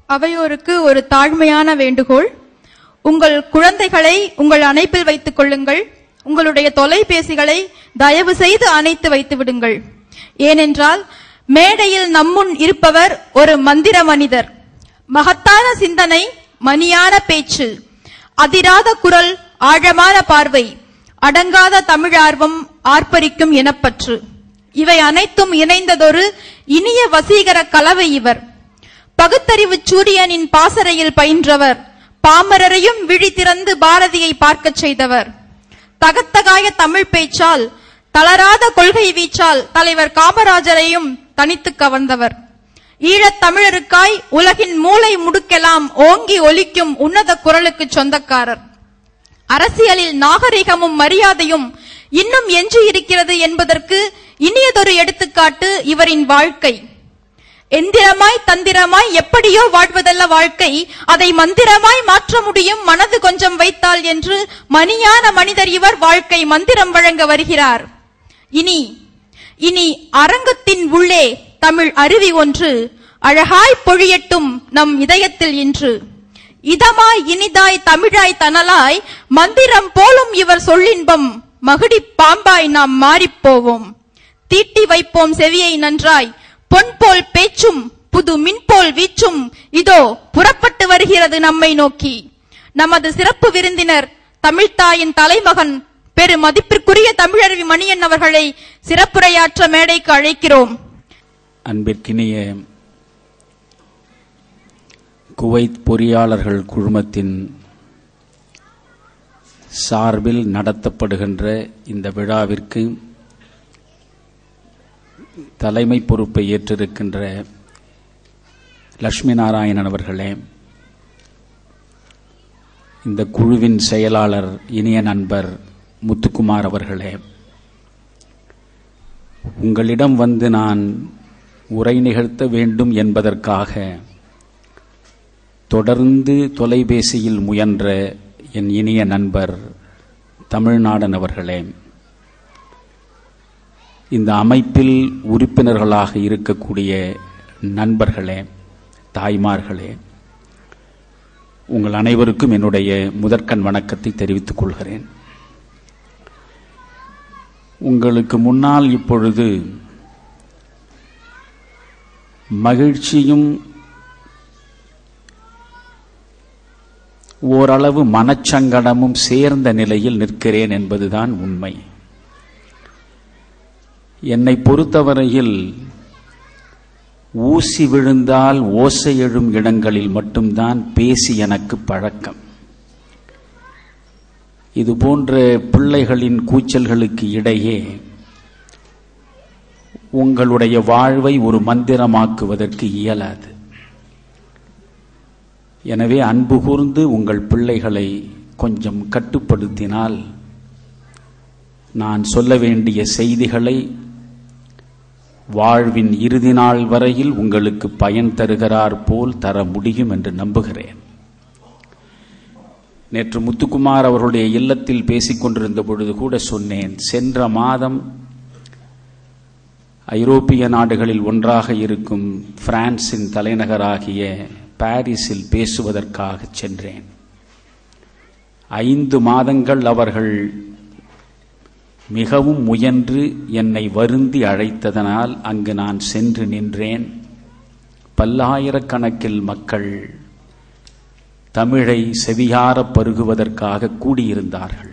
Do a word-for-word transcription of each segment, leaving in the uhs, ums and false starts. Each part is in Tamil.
அவையோருக்கு ஒரு தாழ்மையான வேண்டுகோள். உங்கள் குழந்தைகளை உங்கள் அணைப்பில் வைத்துக் கொள்ளுங்கள். உங்களுடைய தொலைபேசிகளை தயவு செய்து அணைத்து வைத்து விடுங்கள். ஏனென்றால் மேடையில் நம்முன் இருப்பவர் ஒரு மந்திர மனிதர். மகத்தான சிந்தனை, மணியான பேச்சு, அதிராத குரல், ஆழமான பார்வை, அடங்காத தமிழார்வம், ஆர்ப்பரிக்கும் இனப்பற்று, இவை அனைத்தும் இணைந்ததொரு இனிய வசீகர கலவை இவர். பகுத்தறிவு சூரியனின் பாசறையில் பயின்றவர். பாமரரையும் விழி திறந்து பாரதியை பார்க்கச் செய்தவர். தகத்தகாய தமிழ் பேச்சால், தளராத கொள்கை வீச்சால் தலைவர் காமராஜரையும் தனித்து கவர்ந்தவர். ஈழத் தமிழருக்காய் உலகின் மூலை முடுக்கெல்லாம் ஓங்கி ஒலிக்கும் உன்னத குரலுக்கு சொந்தக்காரர். அரசியலில் நாகரிகமும் மரியாதையும் இன்னும் எஞ்சி இருக்கிறது என்பதற்கு இனியதொரு எடுத்துக்காட்டு இவரின் வாழ்க்கை. எந்திரமாய் தந்திரமாய் எப்படியோ வாழ்வதல்ல வாழ்க்கை, அதை மந்திரமாய் மாற்ற முடியும் மனது கொஞ்சம் வைத்தால் என்று மணியான மனிதர் இவர் வாழ்க்கை மந்திரம் வழங்க வருகிறார். இனி இனி அரங்கத்தின் உள்ளே தமிழ் அருவி ஒன்று அழகாய் பொழியட்டும் நம் இதயத்தில் இன்று. இதமாய் இனிதாய் தமிழாய் தனலாய் மந்திரம் போலும் இவர் சொல்லின்பம், மகுடி பாம்பாய் நாம் மாறிப்போவோம். தீட்டி வைப்போம் செவியை நன்றாய், பொன் போல் பேச்சும் புது மின்போல் வீச்சும் இதோ புறப்பட்டு வருகிறது நம்மை நோக்கி. நமது சிறப்பு விருந்தினர் தமிழ்த்தாயின் தலைமகன் பெரு மதிப்பிற்குரிய தமிழருவி மணியன் அவர்களை சிறப்புரையாற்ற மேடைக்கு அழைக்கிறோம். அன்பிற்கினிய குவைத் பொறியாளர்கள் குழுமத்தின் சார்பில் நடத்தப்படுகின்ற இந்த விழாவிற்கு தலைமை பொறுப்பை ஏற்றிருக்கின்ற லட்சுமி நாராயணன் அவர்களே, இந்த குழுவின் செயலாளர் இனிய நண்பர் முத்துக்குமார் அவர்களே, உங்களிடம் வந்து நான் உரை நிகழ்த்த வேண்டும் என்பதற்காக தொடர்ந்து தொலைபேசியில் முயன்ற என் இனிய நண்பர் தமிழ்நாடன் அவர்களே, இந்த அமைப்பில் உறுப்பினர்களாக இருக்கக்கூடிய நண்பர்களே, தாய்மார்களே, உங்கள் அனைவருக்கும் என்னுடைய முதற்கண் வணக்கத்தை தெரிவித்துக் கொள்கிறேன். உங்களுக்கு முன்னால் இப்பொழுது மகிழ்ச்சியும் ஓரளவு மனச்சங்கடமும் சேர்ந்த நிலையில் நிற்கிறேன் என்பதுதான் உண்மை. என்னை பொறுத்தவரையில் ஊசி விழுந்தால் ஓசை எழும் இடங்களில் மட்டும்தான் பேசி எனக்கு பழக்கம். இது போன்ற பிள்ளைகளின் கூச்சல்களுக்கு இடையே உங்களுடைய வாழ்வை ஒரு மந்திரமாக்குவதற்கு இயலாது. எனவே அன்பு கூர்ந்து உங்கள் பிள்ளைகளை கொஞ்சம் கட்டுப்படுத்தினால் நான் சொல்ல வேண்டிய செய்திகளை வாழ்வின் இறுதி நாள் வரையில் உங்களுக்கு பயன் தருகிறார் போல் தர முடியும் என்று நம்புகிறேன். நேற்று முத்துக்குமார் அவருடைய இல்லத்தில் பேசிக் கொண்டிருந்த பொழுது கூட சொன்னேன், சென்ற மாதம் ஐரோப்பிய நாடுகளில் ஒன்றாக இருக்கும் பிரான்சின் தலைநகராகிய பாரிஸில் பேசுவதற்காக சென்றேன். ஐந்து மாதங்கள் அவர்கள் மிகவும் முயன்று என்னை வருந்தி அழைத்ததனால் அங்கு நான் சென்று நின்றேன். பல்லாயிரக்கணக்கில் மக்கள் தமிழை செவியார பருகுவதற்காக கூடியிருந்தார்கள்.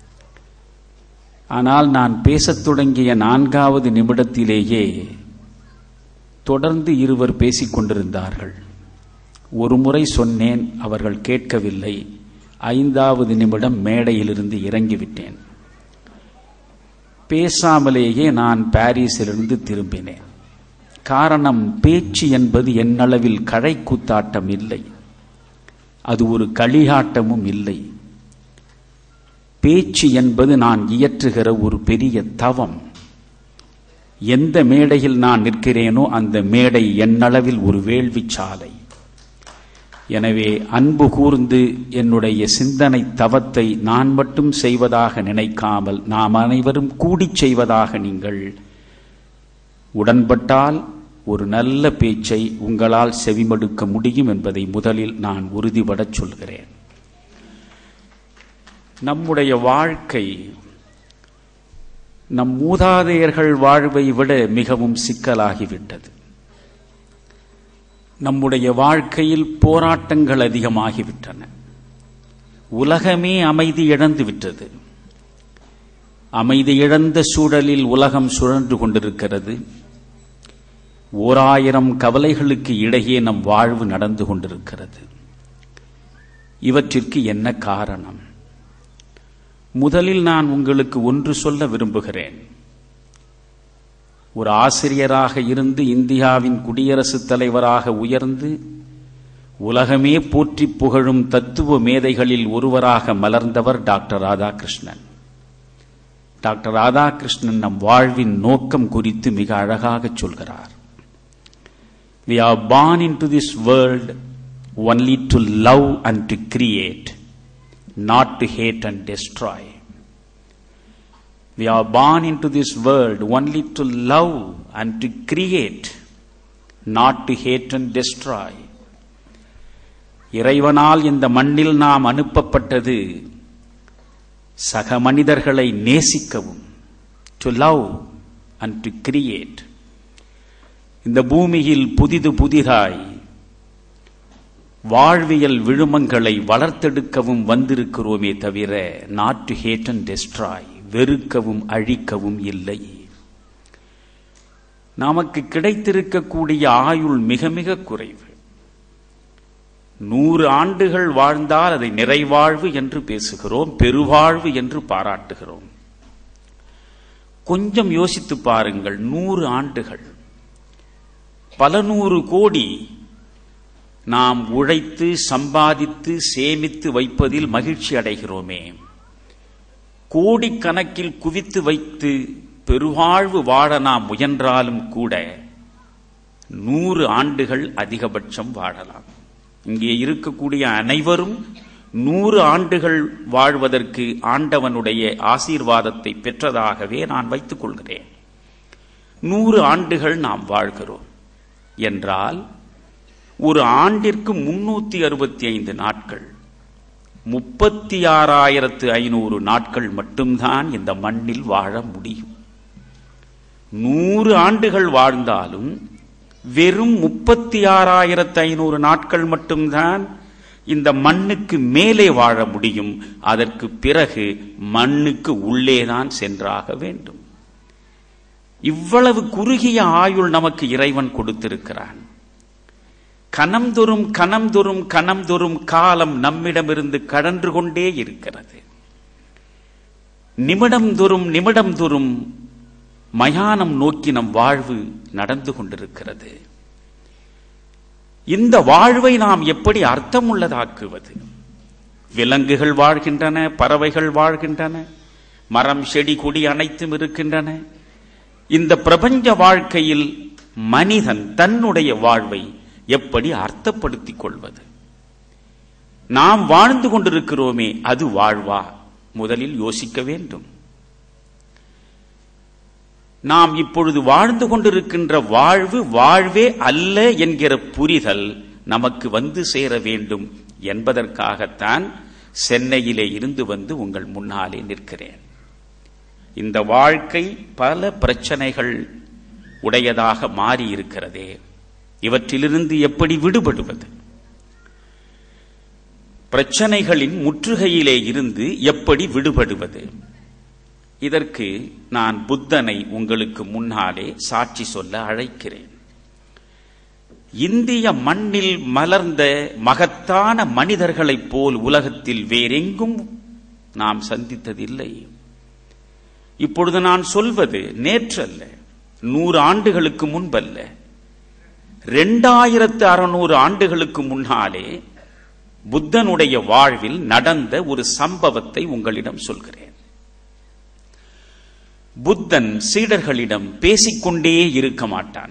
ஆனால் நான் பேசத் தொடங்கிய நான்காவது நிமிடத்திலேயே தொடர்ந்து இருவர் பேசிக் கொண்டிருந்தார்கள். ஒரு முறை சொன்னேன், அவர்கள் கேட்கவில்லை. ஐந்தாவது நிமிடம் மேடையிலிருந்து இறங்கிவிட்டேன். பேசாமலேயே நான் பாரிஸிலிருந்து திரும்பினேன். காரணம், பேச்சு என்பது என்னளவில் கழை கூத்தாட்டம் இல்லை, அது ஒரு களியாட்டமும் இல்லை. பேச்சு என்பது நான் இயற்றுகிற ஒரு பெரிய தவம். எந்த மேடையில் நான் நிற்கிறேனோ அந்த மேடை என்னளவில் ஒரு வேள்வி சாலை. எனவே அன்பு கூர்ந்து என்னுடைய சிந்தனை தவத்தை நான் மட்டும் செய்வதாக நினைக்காமல் நாம் அனைவரும் கூடி செய்வதாக நீங்கள் உடன்பட்டால் ஒரு நல்ல பேச்சை உங்களால் செவிமடுக்க முடியும் என்பதை முதலில் நான் உறுதிபட சொல்கிறேன். நம்முடைய வாழ்க்கை நம் மூதாதையர்கள் வாழ்வை விட மிகவும் சிக்கலாகிவிட்டது. நம்முடைய வாழ்க்கையில் போராட்டங்கள் அதிகமாகிவிட்டன. உலகமே அமைதி இழந்து விட்டது. அமைதி இழந்த சூழலில் உலகம் சுழன்று கொண்டிருக்கிறது. ஓராயிரம் கவலைகளுக்கு இடையே நம் வாழ்வு நடந்து கொண்டிருக்கிறது. இவற்றிற்கு என்ன காரணம்? முதலில் நான் உங்களுக்கு ஒன்று சொல்ல விரும்புகிறேன். ஒரு ஆசிரியராக இருந்து இந்தியாவின் குடியரசுத் தலைவராக உயர்ந்து உலகமே போற்றி புகழும் தத்துவ மேதைகளில் ஒருவராக மலர்ந்தவர் டாக்டர் ராதாகிருஷ்ணன். டாக்டர் ராதாகிருஷ்ணன் நம் வாழ்வின் நோக்கம் குறித்து மிக அழகாக சொல்கிறார். We are born into this world only to love and to create, not to hate and destroy. We are born into this world only to love and to create, not to hate and destroy. இறைவனால் இந்த மண்ணில் நாம் அனுப்பப்பட்டது சக மனிதர்களை நேசிக்கவும், to love and to create. இந்த பூமியில் புதிது புதிதாய் வாழ்வியல் விழுமங்களை வளர்த்தெடுக்கவும் வந்திருக்கிறோமே தவிர not to hate and destroy, வெறுக்கவும் அழிக்கவும் இல்லை. நமக்கு கிடைத்திருக்கக்கூடிய ஆயுள் மிக மிக குறைவு. நூறு ஆண்டுகள் வாழ்ந்தால் அதை நிறைவாழ்வு என்று பேசுகிறோம், பெருவாழ்வு என்று பாராட்டுகிறோம். கொஞ்சம் யோசித்து பாருங்கள். நூறு ஆண்டுகள், பல நூறு கோடி நாம் உழைத்து சம்பாதித்து சேமித்து வைப்பதில் மகிழ்ச்சி அடைகிறோமே. கோடிக்கணக்கில் குவித்து வைத்து பெருவாழ்வு வாழ நாம் முயன்றாலும் கூட நூறு ஆண்டுகள் அதிகபட்சம் வாழலாம். இங்கே இருக்கக்கூடிய அனைவரும் நூறு ஆண்டுகள் வாழ்வதற்கு ஆண்டவனுடைய ஆசீர்வாதத்தை பெற்றதாகவே நான் வைத்துக் கொள்கிறேன். நூறு ஆண்டுகள் நாம் வாழ்கிறோம் என்றால் ஒரு ஆண்டிற்கு முன்னூத்தி அறுபத்தி ஐந்து நாட்கள், முப்பத்தி ஆறாயிரத்து ஐநூறு நாட்கள் மட்டும்தான் இந்த மண்ணில் வாழ முடியும். நூறு ஆண்டுகள் வாழ்ந்தாலும் வெறும் முப்பத்தி ஆறாயிரத்து ஐநூறு நாட்கள் மட்டும்தான் இந்த மண்ணுக்கு மேலே வாழ முடியும். அதற்கு பிறகு மண்ணுக்கு உள்ளேதான் சென்றாக வேண்டும். இவ்வளவு குறுகிய ஆயுள் நமக்கு இறைவன் கொடுத்திருக்கிறான். கணம்தொறும் கணம்தொறும் கணம்தொறும் காலம் நம்மிடமிருந்து கடன்று கொண்டே இருக்கிறது. நிமிடம் தோறும் நிமிடம் தோறும் மயானம் நோக்கி நம் வாழ்வு நடந்து கொண்டிருக்கிறது. இந்த வாழ்வை நாம் எப்படி அர்த்தமுள்ளதாக்குவது? விலங்குகள் வாழ்கின்றன, பறவைகள் வாழ்கின்றன, மரம் செடி கொடி அனைத்தும் இருக்கின்றன. இந்த பிரபஞ்ச வாழ்க்கையில் மனிதன் தன்னுடைய வாழ்வை எப்படி அர்த்தப்படுத்திக் கொள்வது? நாம் வாழ்ந்து கொண்டிருக்கிறோமே, அது வாழ்வா? முதலில் யோசிக்க வேண்டும். நாம் இப்பொழுது வாழ்ந்து கொண்டிருக்கின்ற வாழ்வு வாழ்வே அல்ல என்கிற புரிதல் நமக்கு வந்து சேர வேண்டும் என்பதற்காகத்தான் சென்னையிலே இருந்து வந்து உங்கள் முன்னாலே நிற்கிறேன். இந்த வாழ்க்கை பல பிரச்சனைகள் உடையதாக மாறி இருக்கிறதே, இவற்றிலிருந்து எப்படி விடுபடுவது? பிரச்சனைகளின் முற்றுகையிலே இருந்து எப்படி விடுபடுவது? இதற்கு நான் புத்தனை உங்களுக்கு முன்னாலே சாட்சி சொல்ல அழைக்கிறேன். இந்திய மண்ணில் மலர்ந்த மகத்தான மனிதர்களைப் போல் உலகத்தில் வேறெங்கும் நாம் சந்தித்ததில்லை. இப்பொழுது நான் சொல்வது நேற்றல்ல, நூறு ஆண்டுகளுக்கு முன்பல்ல, இரண்டாயிரத்து அறுநூறு ஆண்டுகளுக்கு முன்னாலே புத்தனுடைய வாழ்வில் நடந்த ஒரு சம்பவத்தை உங்களிடம் சொல்கிறேன். புத்தன் சீடர்களிடம் பேசிக்கொண்டே இருக்க மாட்டான்.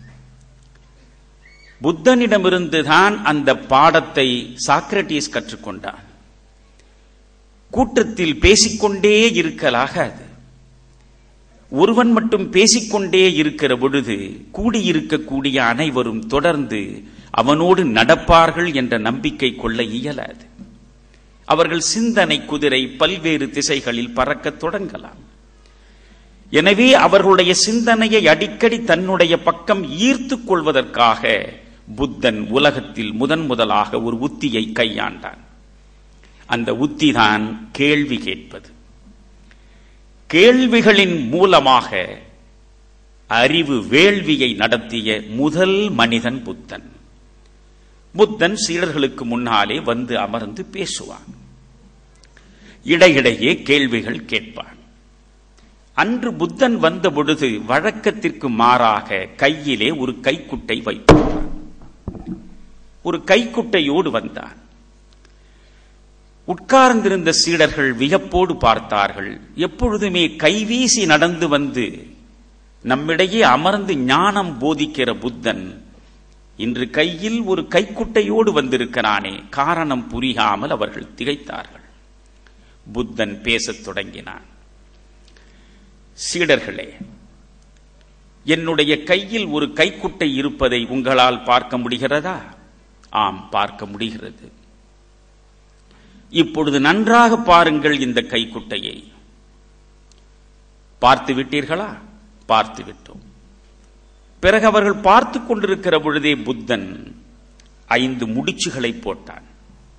புத்தனிடமிருந்துதான் அந்த பாடத்தை சாக்ரட்டிஸ் கற்றுக்கொண்டான். கூட்டத்தில் பேசிக்கொண்டே இருக்கலாகாது. ஒருவன் மட்டும் பேசிக்கொண்டே இருக்கிற பொழுது கூடியிருக்கக்கூடிய அனைவரும் தொடர்ந்து அவனோடு நடப்பார்கள் என்ற நம்பிக்கை கொள்ள இயலாது. அவர்கள் சிந்தனை குதிரை பல்வேறு திசைகளில் பறக்க தொடங்கலாம். எனவே அவர்களுடைய சிந்தனையை அடிக்கடி தன்னுடைய பக்கம் ஈர்த்துக் கொள்வதற்காக புத்தன் உலகத்தில் முதன் முதலாக ஒரு உத்தியை கையாண்டான். அந்த உத்திதான் கேள்வி கேட்பது. கேள்விகளின் மூலமாக அறிவு வேள்வியை நடத்திய முதல் மனிதன் புத்தன். புத்தன் சீடர்களுக்கு முன்னாலே வந்து அமர்ந்து பேசுவான். இடையிடையே கேள்விகள் கேட்பான். அன்று புத்தன் வந்த பொழுது வழக்கத்திற்கு மாறாக கையிலே ஒரு கைக்குட்டை வைப்பான். ஒரு கைக்குட்டையோடு வந்தான். உட்கார்ந்திருந்த சீடர்கள் வியப்போடு பார்த்தார்கள். எப்பொழுதுமே கைவீசி நடந்து வந்து நம்மிடையே அமர்ந்து ஞானம் போதிக்கிற புத்தன் இன்று கையில் ஒரு கைக்குட்டையோடு வந்திருக்கிறானே, காரணம் புரியாமல் அவர்கள் திகைத்தார்கள். புத்தன் பேசத் தொடங்கினான். சீடர்களே, என்னுடைய கையில் ஒரு கைக்குட்டை இருப்பதை உங்களால் பார்க்க முடிகிறதா? ஆம், பார்க்க முடிகிறது. இப்பொழுது நன்றாக பாருங்கள் இந்த கைக்குட்டையை. பார்த்து விட்டீர்களா? பார்த்து விட்டோம். பிறகு அவர்கள் பார்த்து கொண்டிருக்கிற பொழுதே புத்தன் ஐந்து முடிச்சுகளை போட்டான்.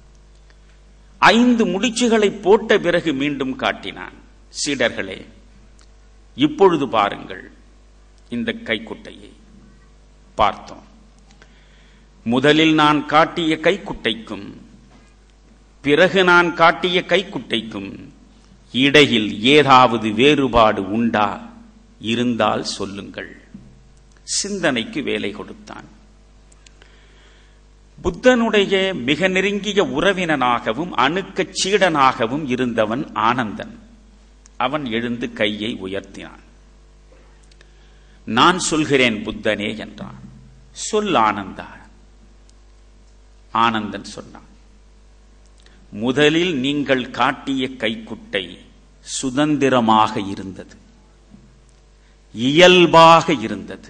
ஐந்து முடிச்சுகளை போட்ட பிறகு மீண்டும் காட்டினான். சீடர்களே, இப்பொழுது பாருங்கள் இந்த கைக்குட்டையை. பார்த்தோம். முதலில் நான் காட்டிய கைக்குட்டைக்கும் பிறகு நான் காட்டிய கைக்குட்டைக்கும் இடையில் ஏதாவது வேறுபாடு உண்டா? இருந்தால் சொல்லுங்கள். சிந்தனைக்கு வேலை கொடுத்தான். புத்தனுடைய மிக நெருங்கிய உறவினனாகவும் அணுக்கச் சீடனாகவும் இருந்தவன் ஆனந்தன். அவன் எழுந்து கையை உயர்த்தினான். நான் சொல்கிறேன் புத்தனே என்றான். சொல் ஆனந்தா. ஆனந்தன் சொன்னான், முதலில் நீங்கள் காட்டிய கைக்குட்டை சுதந்திரமாக இருந்தது, இயல்பாக இருந்தது.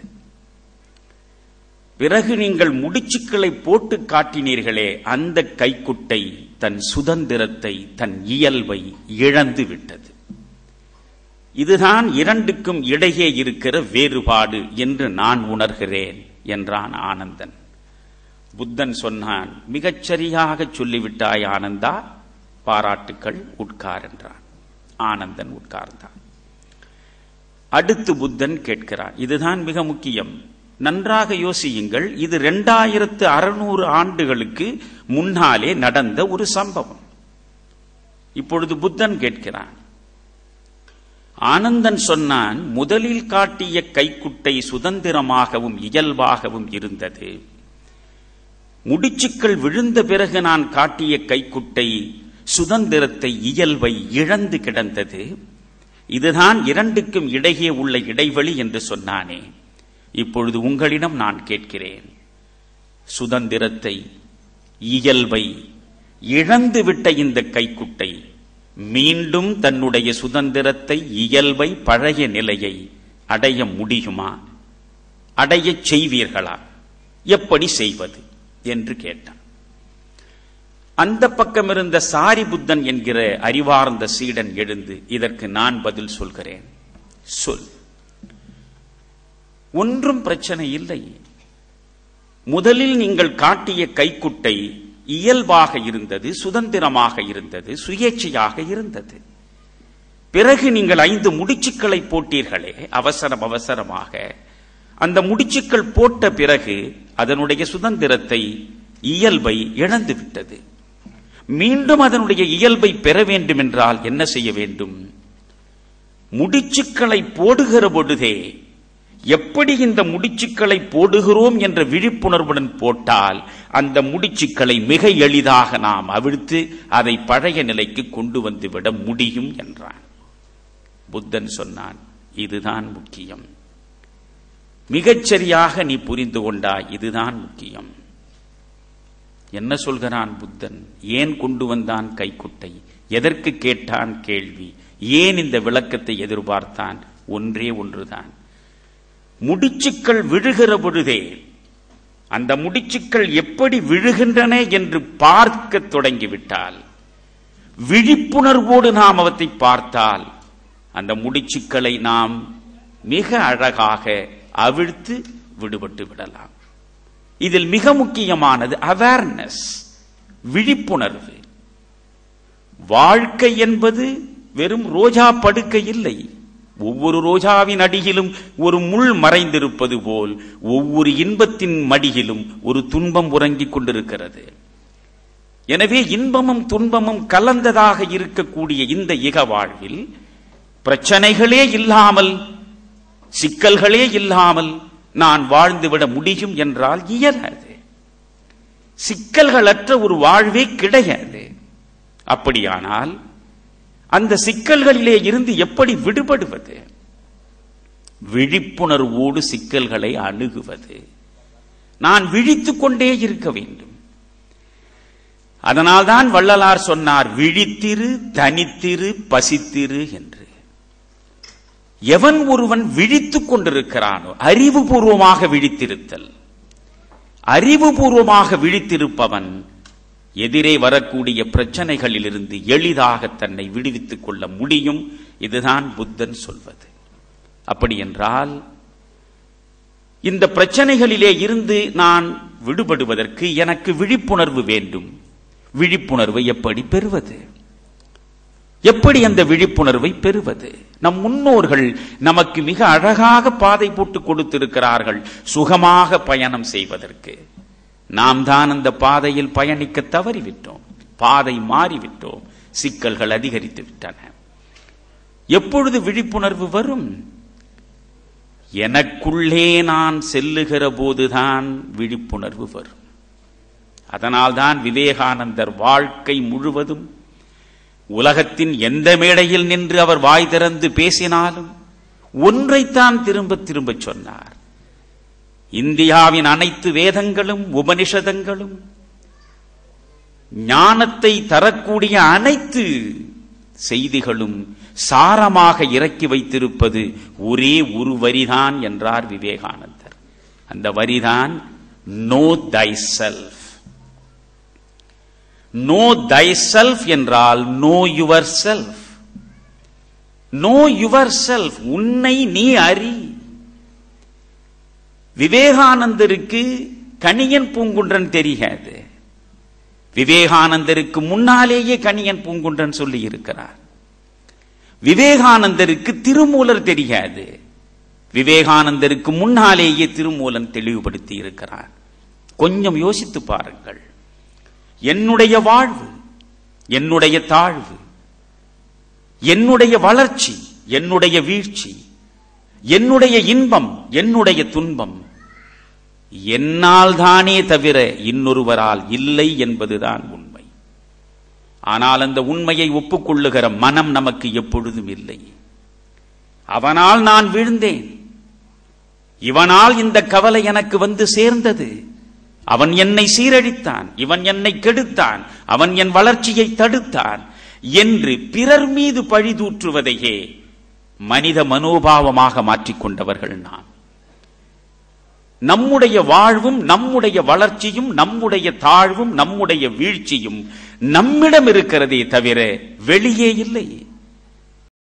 பிறகு நீங்கள் முடிச்சுக்களை போட்டு காட்டினீர்களே, அந்த கைக்குட்டை தன் சுதந்திரத்தை, தன் இயல்பை இழந்து விட்டது. இதுதான் இரண்டுக்கும் இடையே இருக்கிற வேறுபாடு என்று நான் உணர்கிறேன் என்றான் ஆனந்தன். புத்தன் சொன்னான், மிகச்சரியாக சொல்லிவிட்டாய் ஆனந்தா, பாராட்டுக்கள், உட்கார் என்றான். ஆனந்தன் உட்கார்ந்தான். அடுத்து புத்தன் கேட்கிறான், இதுதான் மிக முக்கியம், நன்றாக யோசியுங்கள். இது இரண்டாயிரத்து அறுநூறு ஆண்டுகளுக்கு முன்னாலே நடந்த ஒரு சம்பவம். இப்பொழுது புத்தன் கேட்கிறான். ஆனந்தன் சொன்னான், முதலில் காட்டிய கைக்குட்டை சுதந்திரமாகவும் இயல்பாகவும் இருந்தது. முடிச்சுக்கள் விழுந்த பிறகு நான் காட்டிய கைக்குட்டை சுதந்திரத்தை, இயல்பை இழந்து கிடந்தது. இதுதான் இரண்டுக்கும் இடையே உள்ள இடைவெளி என்று சொன்னானே. இப்பொழுது உங்களிடம் நான் கேட்கிறேன், சுதந்திரத்தை, இயல்பை இழந்துவிட்ட இந்த கைக்குட்டை மீண்டும் தன்னுடைய சுதந்திரத்தை, இயல்பை, பழைய நிலையை அடைய முடியுமா? அடைய செய்வீர்களா? எப்படி செய்வது என்று கேட்டான். அந்த பக்கம் இருந்த சாரிபுத்தன் என்கிற அறிவார்ந்த சீடன் எழுந்து, இதற்கு நான் பதில் சொல்கிறேன். சொல். ஒன்றும் பிரச்சனை இல்லை. முதலில் நீங்கள் காட்டிய கைக்குட்டை இயல்பாக இருந்தது, சுதந்திரமாக இருந்தது, சுயேட்சையாக இருந்தது. பிறகு நீங்கள் ஐந்து முடிச்சுக்களை போட்டீர்களே அவசரம் அவசரமாக. அந்த முடிச்சுக்கள் போட்ட பிறகு அதனுடைய சுதந்திரத்தை, இயல்பை இழந்து விட்டது. மீண்டும் அதனுடைய இயல்பை பெற வேண்டும் என்றால் என்ன செய்ய வேண்டும்? முடிச்சுக்களை போடுகிற பொழுதே எப்படி இந்த முடிச்சுக்களை போடுகிறோம் என்ற விழிப்புணர்வுடன் போட்டால் அந்த முடிச்சுக்களை மிக எளிதாக நாம் அவிழ்த்து அதை பழைய நிலைக்கு கொண்டு வந்து விட முடியும் என்றான். புத்தன் சொன்னான், இதுதான் முக்கியம். மிகச்சரியாக நீ புரிந்து கொண்டாய், இதுதான் முக்கியம். என்ன சொல்கிறான் புத்தன்? ஏன் கொண்டு வந்தான் கைக்குட்டை? எதற்கு கேட்டான் கேள்வி? ஏன் இந்த விளக்கத்தை எதிர்பார்த்தான்? ஒன்றே ஒன்றுதான். முடிச்சுக்கள் விழுகிற பொழுதே அந்த முடிச்சுக்கள் எப்படி விழுகின்றன என்று பார்க்க தொடங்கிவிட்டால், விழிப்புணர்வோடு நாம் அவற்றை பார்த்தால், அந்த முடிச்சுக்களை நாம் மிக அழகாக அவிழ்த்து விடுபட்டு விடலாம். இதில் மிக முக்கியமானது அவேர்னஸ், விழிப்புணர்வு. வாழ்க்கை என்பது வெறும் ரோஜா படுக்கை இல்லை. ஒவ்வொரு ரோஜாவின் அடியிலும் ஒரு முள் மறைந்திருப்பது போல் ஒவ்வொரு இன்பத்தின் மடியிலும் ஒரு துன்பம் உறங்கிக் கொண்டிருக்கிறது. எனவே இன்பமும் துன்பமும் கலந்ததாக இருக்கக்கூடிய இந்த இக வாழ்வில் பிரச்சனைகளே இல்லாமல், சிக்கல்களே இல்லாமல் நான் வாழ்ந்துவிட முடியும் என்றால் இயலாது. சிக்கல்களற்ற ஒரு வாழ்வே கிடையாது. அப்படியானால் அந்த சிக்கல்களிலே இருந்து எப்படி விடுபடுவது? விழிப்புணர்வோடு சிக்கல்களை அணுகுவது. நான் விழித்துக் கொண்டே இருக்க வேண்டும். அதனால்தான் வள்ளலார் சொன்னார், விழித்திரு, தனித்திரு, பசித்திரு என்று. எவன் ஒருவன் விழித்துக் கொண்டிருக்கிறானோ, அறிவுபூர்வமாக விழித்திருத்தல், அறிவுபூர்வமாக விழித்திருப்பவன் எதிரே வரக்கூடிய பிரச்சனைகளிலிருந்து எளிதாக தன்னை விடுவித்துக் கொள்ள முடியும். இதுதான் புத்தன் சொல்வது. அப்படி என்றால் இந்த பிரச்சனைகளிலே இருந்து நான் விடுபடுவதற்கு எனக்கு விழிப்புணர்வு வேண்டும். விழிப்புணர்வை எப்படி பெறுவது? எப்படி அந்த விழிப்புணர்வை பெறுவது? நம் முன்னோர்கள் நமக்கு மிக அழகாக பாதை போட்டு கொடுத்திருக்கிறார்கள் சுகமாக பயணம் செய்வதற்கு. நாம் தான் அந்த பாதையில் பயணிக்க தவறிவிட்டோம், பாதை மாறிவிட்டோம், சிக்கல்கள் அதிகரித்து விட்டன. எப்பொழுது விழிப்புணர்வு வரும்? எனக்குள்ளே நான் செல்லுகிற போதுதான் விழிப்புணர்வு வரும். அதனால்தான் விவேகானந்தர் வாழ்க்கை முழுவதும் உலகத்தின் எந்த மேடையில் நின்று அவர் வாய் திறந்து பேசினாலும் ஒன்றைத்தான் திரும்ப திரும்ப சொன்னார். இந்தியாவின் அனைத்து வேதங்களும் உபனிஷதங்களும் ஞானத்தை தரக்கூடிய அனைத்து செய்திகளும் சாரமாக இறக்கி வைத்திருப்பது ஒரே ஒரு வரிதான் என்றார் விவேகானந்தர். அந்த வரிதான் know thyself. Know thyself என்றால் know yourself. Know yourself, உன்னை நீ அறி. விவேகானந்தருக்கு கணியன் பூங்குன்றன் தெரியாது. விவேகானந்தருக்கு முன்னாலேயே கணியன் பூங்குன்றன் சொல்லி இருக்கிறார். விவேகானந்தருக்கு திருமூலர் தெரியாது. விவேகானந்தருக்கு முன்னாலேயே திருமூலன் தெளிவுபடுத்தி இருக்கிறார். கொஞ்சம் யோசித்து பாருங்கள். என்னுடைய வாழ்வு, என்னுடைய தாழ்வு, என்னுடைய வளர்ச்சி, என்னுடைய வீழ்ச்சி, என்னுடைய இன்பம், என்னுடைய துன்பம் என்னால் தானே தவிர இன்னொருவரால் இல்லை என்பதுதான் உண்மை. ஆனால் அந்த உண்மையை ஒப்புக்கொள்ளுகிற மனம் நமக்கு எப்பொழுதும் இல்லை. அவனால் நான் வீழ்ந்தேன், இவனால் இந்த கவலை எனக்கு வந்து சேர்ந்தது, அவன் என்னை சீரழித்தான், இவன் என்னை கெடுத்தான், அவன் என் வளர்ச்சியை தடுத்தான் என்று பிறர் மீது பழி தூற்றுவதையே மனித மனோபாவமாக மாற்றிக்கொண்டவர்கள் நாம். நம்முடைய வாழ்வும் நம்முடைய வளர்ச்சியும் நம்முடைய தாழ்வும் நம்முடைய வீழ்ச்சியும் நம்மிடம் இருக்கிறதே தவிர வெளியே இல்லை.